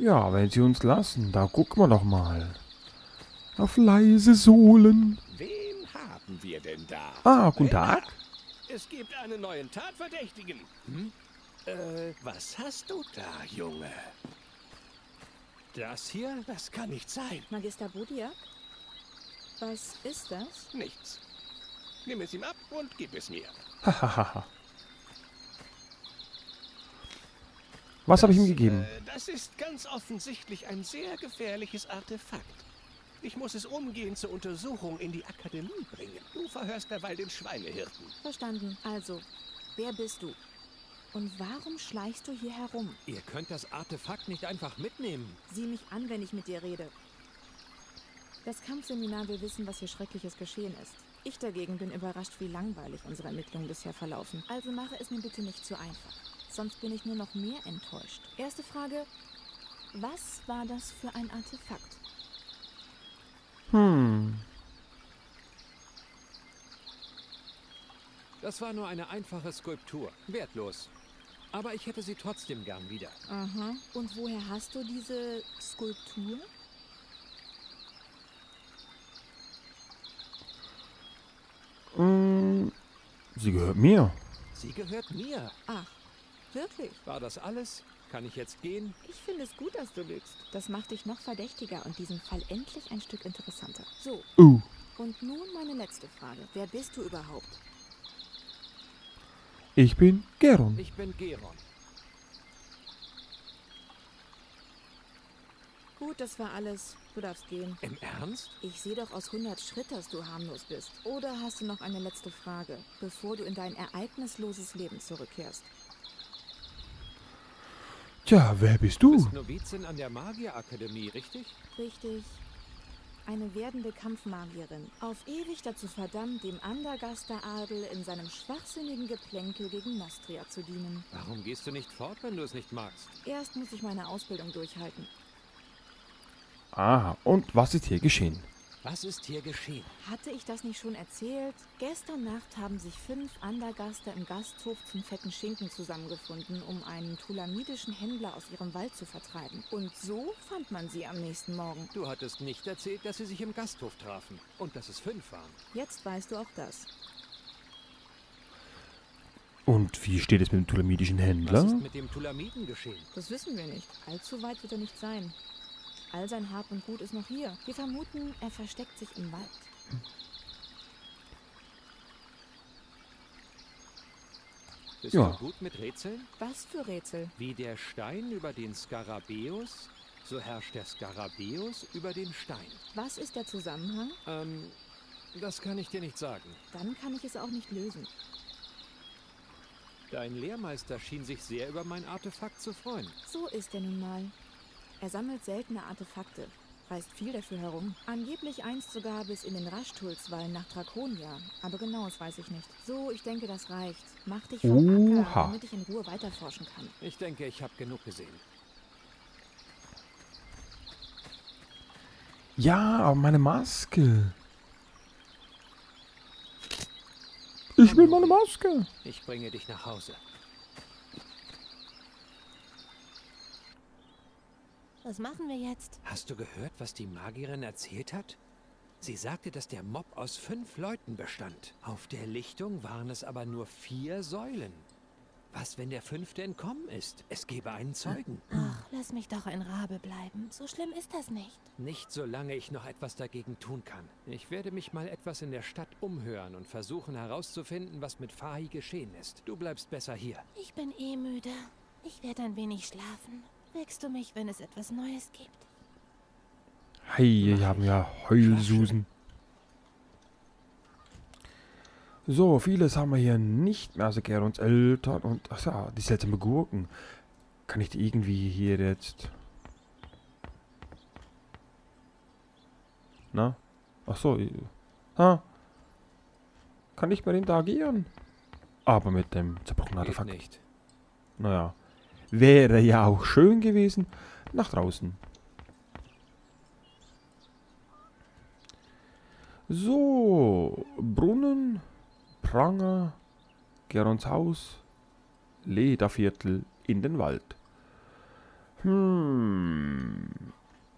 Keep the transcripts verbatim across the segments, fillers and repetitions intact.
Ja, wenn Sie uns lassen, da gucken wir doch mal. Auf leise Sohlen. Wen haben wir denn da? Ah, guten Hey, Tag. es gibt einen neuen Tatverdächtigen. Hm? Äh, was hast du da, Junge? Das hier? Das kann nicht sein. Magister Budiak? Was ist das? Nichts. Nimm es ihm ab und gib es mir. Hahaha. Was habe ich ihm gegeben? Äh, das ist ganz offensichtlich ein sehr gefährliches Artefakt. Ich muss es umgehend zur Untersuchung in die Akademie bringen. Du verhörst derweil den Schweinehirten. Verstanden. Also, wer bist du? Und warum schleichst du hier herum? Ihr könnt das Artefakt nicht einfach mitnehmen. Sieh mich an, wenn ich mit dir rede. Das Kampfseminar will wissen, was hier Schreckliches geschehen ist. Ich dagegen bin überrascht, wie langweilig unsere Ermittlungen bisher verlaufen. Also mache es mir bitte nicht zu einfach. Sonst bin ich nur noch mehr enttäuscht. Erste Frage. Was war das für ein Artefakt? Hm. Das war nur eine einfache Skulptur. Wertlos. Aber ich hätte sie trotzdem gern wieder. Aha. Und woher hast du diese Skulptur? Mm, sie gehört mir. Sie gehört mir. Ach, wirklich? War das alles? Kann ich jetzt gehen? Ich finde es gut, dass du lügst. Das macht dich noch verdächtiger und diesen Fall endlich ein Stück interessanter. So, Uh. und nun meine letzte Frage. Wer bist du überhaupt? Ich bin Geron. Ich bin Geron. Gut, das war alles. Du darfst gehen. Im Ernst? Ich sehe doch aus hundert Schritt, dass du harmlos bist. Oder hast du noch eine letzte Frage, bevor du in dein ereignisloses Leben zurückkehrst? Tja, wer bist Du du? bist Novizin an der Magierakademie, richtig? Richtig. Eine werdende Kampfmagierin. Auf ewig dazu verdammt, dem Andergaster-Adel in seinem schwachsinnigen Geplänkel gegen Nastria zu dienen. Warum gehst du nicht fort, wenn du es nicht magst? Erst muss ich meine Ausbildung durchhalten. Aha, und was ist hier geschehen? Was ist hier geschehen? Hatte ich das nicht schon erzählt? Gestern Nacht haben sich fünf Andergaster im Gasthof zum fetten Schinken zusammengefunden, um einen tulamidischen Händler aus ihrem Wald zu vertreiben. Und so fand man sie am nächsten Morgen. Du hattest nicht erzählt, dass sie sich im Gasthof trafen. Und dass es fünf waren. Jetzt weißt du auch das. Und wie steht es mit dem tulamidischen Was Händler? ist mit dem Tulamiden geschehen? Das wissen wir nicht. Allzu weit wird er nicht sein. All sein Hab und Gut ist noch hier. Wir vermuten, er versteckt sich im Wald. Bist Ja. du gut mit Rätseln? Was für Rätsel? Wie der Stein über den Skarabäus, so herrscht der Skarabäus über den Stein. Was ist der Zusammenhang? Ähm, das kann ich dir nicht sagen. Dann kann ich es auch nicht lösen. Dein Lehrmeister schien sich sehr über mein Artefakt zu freuen. So ist er nun mal. Er sammelt seltene Artefakte, reist viel dafür herum. Angeblich einst sogar bis in den Raschtulswallen nach Draconia. Aber genaues weiß ich nicht. So, ich denke, das reicht. Mach dich vom Oha. Acker, damit ich in Ruhe weiterforschen kann. Ich denke, ich habe genug gesehen. Ja, aber meine Maske. Ich will meine Maske. Ich bringe dich nach Hause. Was machen wir jetzt? Hast du gehört, was die Magierin erzählt hat? Sie sagte, dass der Mob aus fünf Leuten bestand. Auf der Lichtung waren es aber nur vier Säulen. Was, wenn der fünfte entkommen ist? Es gäbe einen Zeugen. Ach, lass mich doch ein Rabe bleiben. So schlimm ist das nicht. Nicht solange ich noch etwas dagegen tun kann. Ich werde mich mal etwas in der Stadt umhören und versuchen herauszufinden, was mit Fahi geschehen ist. Du bleibst besser hier. Ich bin eh müde. Ich werde ein wenig schlafen. Wächst du mich, wenn es etwas Neues gibt? Hey, wir haben ja Heulsusen. So, vieles haben wir hier nicht mehr. Also Gerons Eltern und... Ach ja, die seltsamen Gurken. Kann ich die irgendwie hier jetzt... Na? Ach so. Ha? Kann ich bei dem da agieren? Aber mit dem zerbrochenen Geht Artefakt. nicht. Naja. Wäre ja auch schön gewesen. Nach draußen. So. Brunnen. Pranger. Gerons Haus. Lederviertel in den Wald. Hm.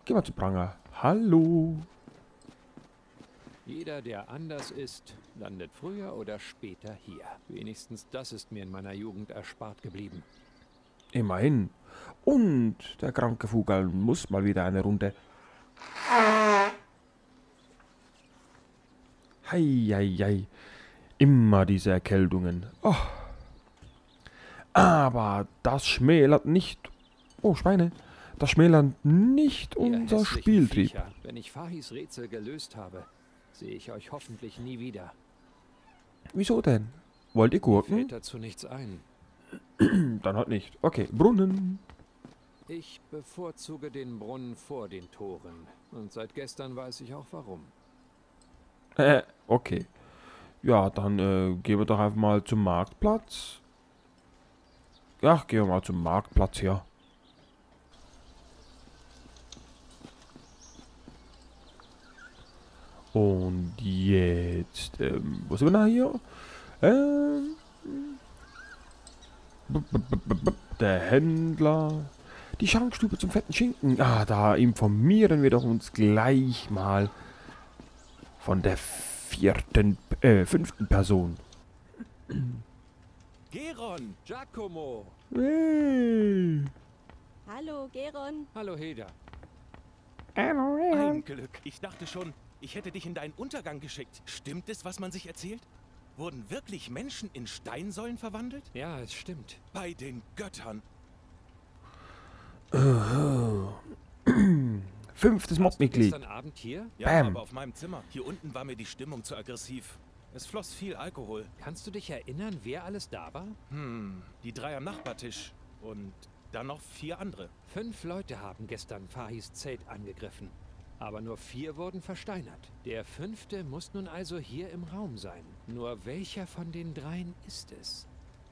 Geh mal zu Pranger. Hallo. Jeder, der anders ist, landet früher oder später hier. Wenigstens das ist mir in meiner Jugend erspart geblieben. Immerhin. Und der kranke Vogel muss mal wieder eine Runde. Hei, hei, hei. Immer diese Erkältungen. Oh. Aber das schmälert nicht... Oh, Schweine. Das schmälert nicht Ihr unser hässlichen Spieltrieb. Viecher, wenn ich Fahis Rätsel gelöst habe, sehe ich euch hoffentlich nie wieder. Wieso denn? Wollt ihr Gurken? Fällt dazu nichts ein. Dann halt nicht. Okay, Brunnen. Ich bevorzuge den Brunnen vor den Toren. Und seit gestern weiß ich auch warum. Äh, okay. Ja, dann äh, gehen wir doch einfach mal zum Marktplatz. Ja, gehen wir mal zum Marktplatz hier. Und jetzt, ähm, wo sind wir da hier? Ähm, b -b -b -b der Händler. Die Schankstube zum fetten Schinken. Ah, da informieren wir doch uns gleich mal von der vierten, äh, fünften Person. Geron, Giacomo. Hey. Hallo, Geron. Hallo Heda. Ein Glück. Ich dachte schon, ich hätte dich in deinen Untergang geschickt. Stimmt es, was man sich erzählt? Wurden wirklich Menschen in Steinsäulen verwandelt? Ja, es stimmt. Bei den Göttern. Fünftes Mobmitglied. Gestern Abend hier? Ja, Bam. aber auf meinem Zimmer. Hier unten war mir die Stimmung zu aggressiv. Es floss viel Alkohol. Kannst du dich erinnern, wer alles da war? Hm, die drei am Nachbartisch. Und dann noch vier andere. Fünf Leute haben gestern Fahis Zelt angegriffen. Aber nur vier wurden versteinert. Der fünfte muss nun also hier im Raum sein. Nur welcher von den dreien ist es?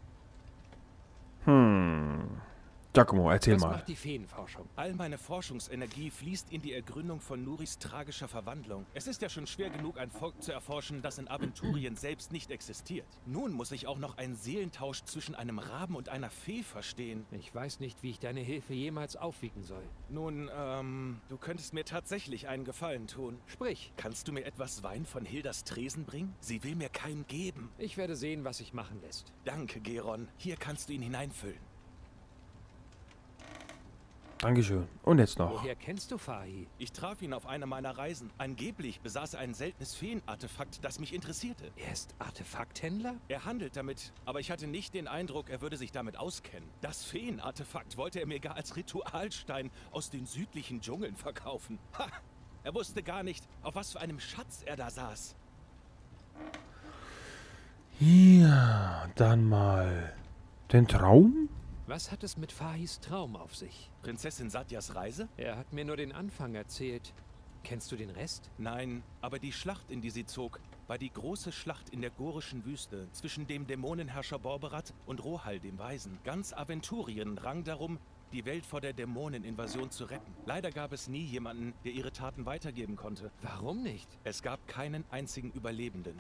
Hm. Giacomo, erzähl Was mal. macht die Feenforschung? All meine Forschungsenergie fließt in die Ergründung von Nuris tragischer Verwandlung. Es ist ja schon schwer genug, ein Volk zu erforschen, das in Aventurien selbst nicht existiert. Nun muss ich auch noch einen Seelentausch zwischen einem Raben und einer Fee verstehen. Ich weiß nicht, wie ich deine Hilfe jemals aufwiegen soll. Nun, ähm, du könntest mir tatsächlich einen Gefallen tun. Sprich, Kannst du mir etwas Wein von Hildas Tresen bringen? Sie will mir keinen geben. ich werde sehen, was sich machen lässt. Danke, Geron. Hier kannst du ihn hineinfüllen. Dankeschön. Und jetzt noch. Woher kennst du Fahi? Ich traf ihn auf einer meiner Reisen. Angeblich besaß er ein seltenes Feenartefakt, das mich interessierte. Er ist Artefakthändler? Er handelt damit, aber ich hatte nicht den Eindruck, er würde sich damit auskennen. Das Feenartefakt wollte er mir gar als Ritualstein aus den südlichen Dschungeln verkaufen. Ha! Er wusste gar nicht, auf was für einem Schatz er da saß. Ja, dann mal den Traum? Was hat es mit Fahis Traum auf sich? Prinzessin Satyas Reise? Er hat mir nur den Anfang erzählt. Kennst du den Rest? Nein, aber die Schlacht, in die sie zog, war die große Schlacht in der gorischen Wüste zwischen dem Dämonenherrscher Borberat und Rohal dem Weisen. Ganz Aventurien rang darum, die Welt vor der Dämoneninvasion zu retten. Leider gab es nie jemanden, der ihre Taten weitergeben konnte. Warum nicht? Es gab keinen einzigen Überlebenden.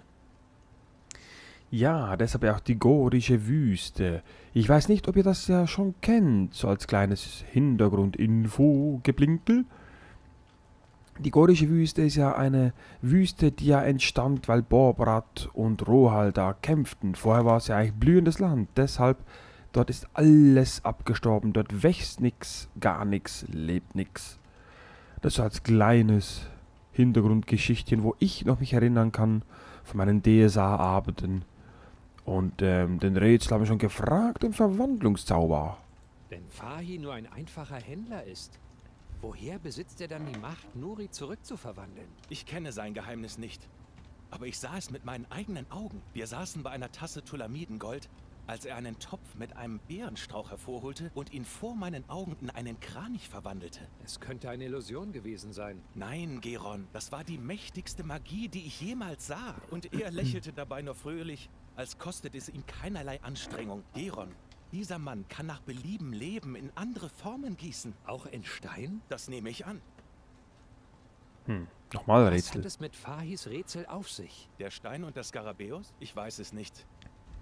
Ja, deshalb auch die gorische Wüste. Ich weiß nicht, ob ihr das ja schon kennt, so als kleines Hintergrundinfo-Geblinkel. Die gorische Wüste ist ja eine Wüste, die ja entstand, weil Borberat und Rohal da kämpften. Vorher war es ja eigentlich blühendes Land, deshalb dort ist alles abgestorben. Dort wächst nix, gar nix, lebt nix. Das so als kleines Hintergrundgeschichtchen, wo ich noch mich erinnern kann von meinen D S A-Abenden. Und ähm, den Rätsel haben wir schon gefragt, den Verwandlungszauber. Wenn Fahi nur ein einfacher Händler ist, woher besitzt er dann die Macht, Nuri zurückzuverwandeln? Ich kenne sein Geheimnis nicht. Aber ich sah es mit meinen eigenen Augen. Wir saßen bei einer Tasse Tulamidengold, als er einen Topf mit einem Beerenstrauch hervorholte und ihn vor meinen Augen in einen Kranich verwandelte. Es könnte eine Illusion gewesen sein. Nein, Geron, das war die mächtigste Magie, die ich jemals sah. Und er lächelte dabei nur fröhlich, als kostet es ihm keinerlei Anstrengung. Geron, dieser Mann kann nach Belieben Leben in andere Formen gießen. Auch in Stein? Das nehme ich an. Hm, nochmal Was Rätsel. hat es mit Fahis Rätsel auf sich? Der Stein und der Skarabäus? Ich weiß es nicht.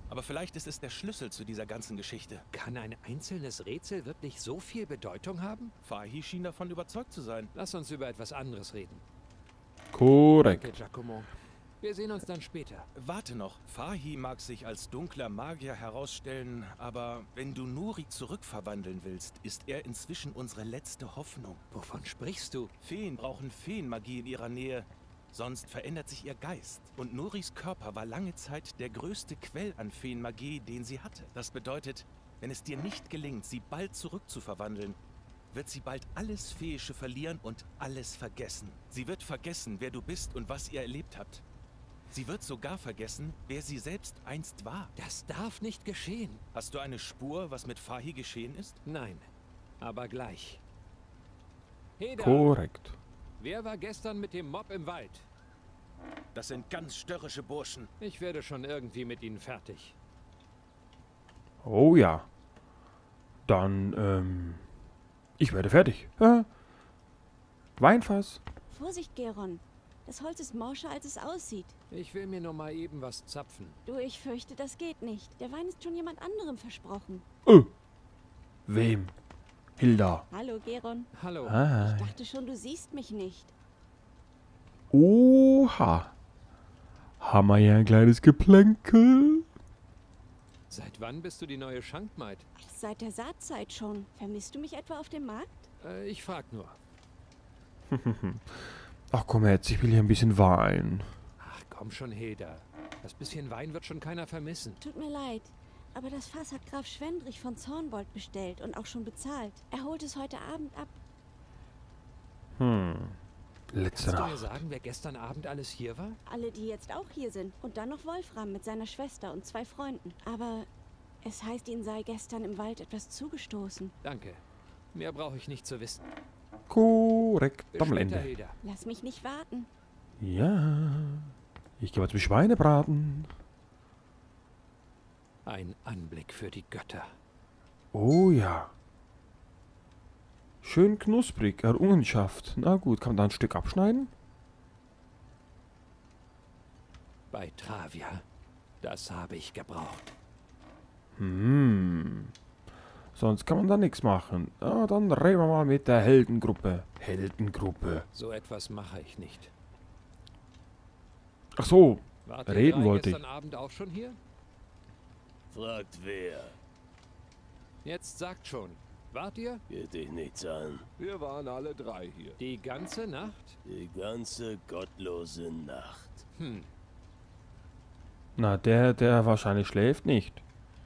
Aber vielleicht ist es der Schlüssel zu dieser ganzen Geschichte. Kann ein einzelnes Rätsel wirklich so viel Bedeutung haben? Fahi schien davon überzeugt zu sein. Lass uns über etwas anderes reden. Korrekt. Okay, Giacomo. Wir sehen uns dann später. Warte noch. Fahi mag sich als dunkler Magier herausstellen, aber wenn du Nuri zurückverwandeln willst, ist er inzwischen unsere letzte Hoffnung. Wovon sprichst du? Feen brauchen Feenmagie in ihrer Nähe, sonst verändert sich ihr Geist. Und Nuris Körper war lange Zeit der größte Quell an Feenmagie, den sie hatte. Das bedeutet, wenn es dir nicht gelingt, sie bald zurückzuverwandeln, wird sie bald alles Feeische verlieren und alles vergessen. Sie wird vergessen, wer du bist und was ihr erlebt habt. Sie wird sogar vergessen, wer sie selbst einst war. Das darf nicht geschehen. Hast du eine Spur, was mit Fahi geschehen ist? Nein, aber gleich. Heda, Korrekt. wer war gestern mit dem Mob im Wald? Das sind ganz störrische Burschen. Ich werde schon irgendwie mit ihnen fertig. Oh ja. Dann, ähm... ich werde fertig. Ja. Weinfass. Vorsicht, Geron. Das Holz ist morscher, als es aussieht. Ich will mir nur mal eben was zapfen. Du, ich fürchte, das geht nicht. Der Wein ist schon jemand anderem versprochen. Oh. Wem? Hilda. Hallo, Geron. Hallo. Ah. Ich dachte schon, du siehst mich nicht. Oha. Haben wir ja ein kleines Geplänkel. Seit wann bist du die neue Schankmaid? Seit der Saatzeit schon. Vermisst du mich etwa auf dem Markt? Äh, ich frag nur. Ach komm jetzt, ich will hier ein bisschen Wein. Ach komm schon, Heda. Das bisschen Wein wird schon keiner vermissen. Tut mir leid. Aber das Fass hat Graf Schwendrich von Zornbold bestellt und auch schon bezahlt. Er holt es heute Abend ab. Hm. Kannst du mir Letzterer. sagen, wer gestern Abend alles hier war? Alle, die jetzt auch hier sind. Und dann noch Wolfram mit seiner Schwester und zwei Freunden. Aber es heißt, ihnen sei gestern im Wald etwas zugestoßen. Danke. Mehr brauche ich nicht zu wissen. Korrekt Bis am später, Ende. Heda. Lass mich nicht warten. Ja. Ich gehe mal zum Schweinebraten. Ein Anblick für die Götter. Oh ja. Schön knusprig, Errungenschaft. Na gut, kann man da ein Stück abschneiden? Bei Travia. Das habe ich gebraucht. Hm. Sonst kann man da nichts machen. Ah, dann reden wir mal mit der Heldengruppe. Heldengruppe. So etwas mache ich nicht. Ach so, Wart ihr reden drei wollte ich. gestern Abend auch schon hier? Fragt wer. Jetzt sagt schon. Wart ihr? Geht dich nichts an. Wir waren alle drei hier. Die ganze Nacht? Die ganze gottlose Nacht. Hm. Na, der, der wahrscheinlich schläft nicht.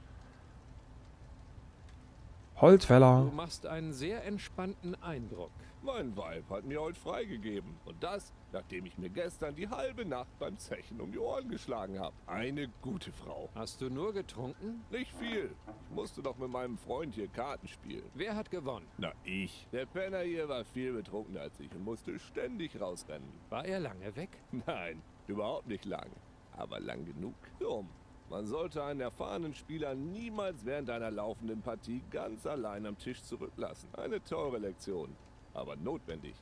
Holzfäller. Du machst einen sehr entspannten Eindruck. Mein Weib hat mir heute freigegeben. Und das, nachdem ich mir gestern die halbe Nacht beim Zechen um die Ohren geschlagen habe. Eine gute Frau. Hast du nur getrunken? Nicht viel. Ich musste doch mit meinem Freund hier Karten spielen. Wer hat gewonnen? Na, ich. Der Penner hier war viel betrunkener als ich und musste ständig rausrennen. War er lange weg? Nein, überhaupt nicht lang. Aber lang genug. Dumm. Man sollte einen erfahrenen Spieler niemals während einer laufenden Partie ganz allein am Tisch zurücklassen. Eine teure Lektion, aber notwendig.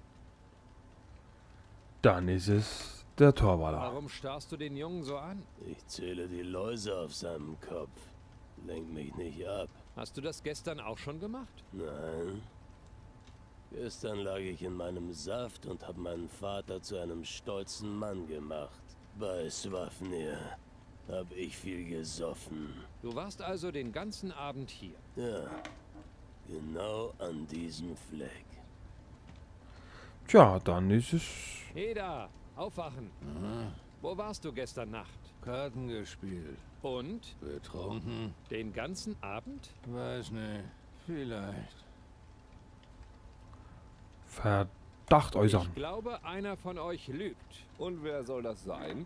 Dann ist es der Torwaller. Warum starrst du den Jungen so an? Ich zähle die Läuse auf seinem Kopf. Lenk mich nicht ab. Hast du das gestern auch schon gemacht? Nein. Gestern lag ich in meinem Saft und habe meinen Vater zu einem stolzen Mann gemacht. Bei Swafnir hab ich viel gesoffen. Du warst also den ganzen Abend hier. Ja, genau an diesem Fleck. Tja, dann ist es... Heda, aufwachen. Wo warst du gestern Nacht? Karten gespielt. Und? Betrunken? Den ganzen Abend? Weiß nicht. Vielleicht. Verdacht äußern. Ich glaube, einer von euch lügt. Und wer soll das sein?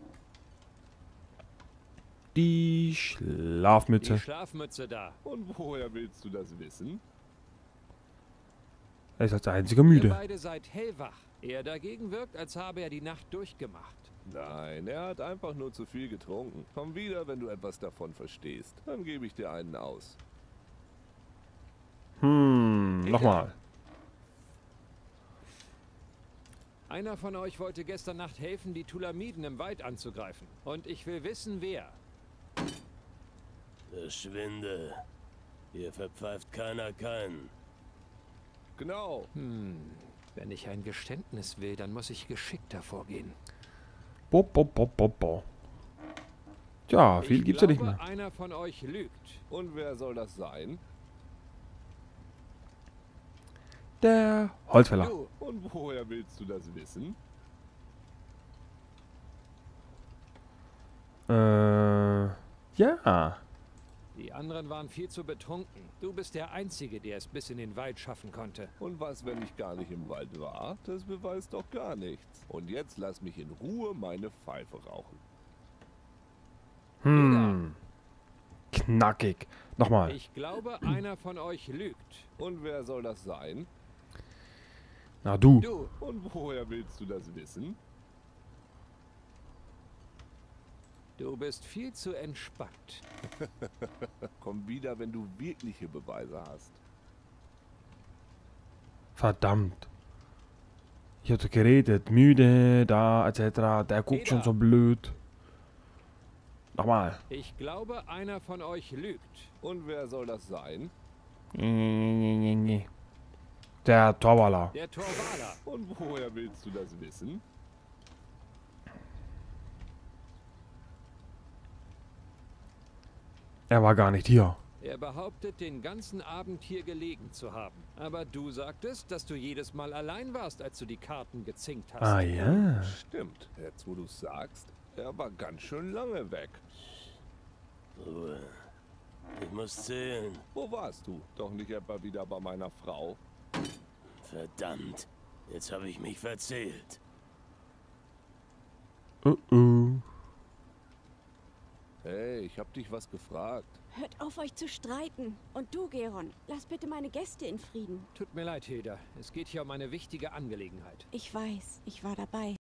Die Die Schlafmütze. Schlafmütze da. Und woher willst du das wissen? Er ist als einziger Ihr müde. beide seid hellwach. Er dagegen wirkt, als habe er die Nacht durchgemacht. Nein, er hat einfach nur zu viel getrunken. Komm wieder, wenn du etwas davon verstehst. Dann gebe ich dir einen aus. Hm, nochmal. Einer von euch wollte gestern Nacht helfen, die Tulamiden im Wald anzugreifen. Und ich will wissen, wer. Verschwinde. Hier verpfeift keiner keinen. Genau. Hm, wenn ich ein Geständnis will, dann muss ich geschickter vorgehen. Bo, bo, bo, bo, bo. Tja, viel ich gibt's ja nicht glaube, mehr. einer von euch lügt. Und wer soll das sein? Der Holzfäller. Du, Und woher willst du das wissen? Äh, ja. die anderen waren viel zu betrunken. Du bist der Einzige, der es bis in den Wald schaffen konnte. Und was, wenn ich gar nicht im Wald war? Das beweist doch gar nichts. Und jetzt lass mich in Ruhe meine Pfeife rauchen. Hm. Knackig. Nochmal. Ich glaube, einer von euch lügt. Und wer soll das sein? Na du. Du, Und woher willst du das wissen? du bist viel zu entspannt. Komm wieder, wenn du wirkliche Beweise hast. Verdammt. Ich hatte geredet. Müde, da, et cetera. Der guckt schon Jeder. so blöd. Nochmal. Ich glaube, einer von euch lügt. Und wer soll das sein? Der Torwaller. Der Torwaler. Und woher willst du das wissen? Er war gar nicht hier. Er behauptet, den ganzen Abend hier gelegen zu haben. Aber du sagtest, dass du jedes Mal allein warst, als du die Karten gezinkt hast. Ah ja. Stimmt. Jetzt, wo du sagst, er war ganz schön lange weg. Ruhe. Ich muss zählen. Wo warst du? Doch nicht etwa wieder bei meiner Frau? Verdammt. Jetzt habe ich mich verzählt. Uh -uh. Hey, ich hab dich was gefragt. Hört auf, euch zu streiten. Und du, Geron, lass bitte meine Gäste in Frieden. Tut mir leid, Hilda. Es geht hier um eine wichtige Angelegenheit. Ich weiß, ich war dabei.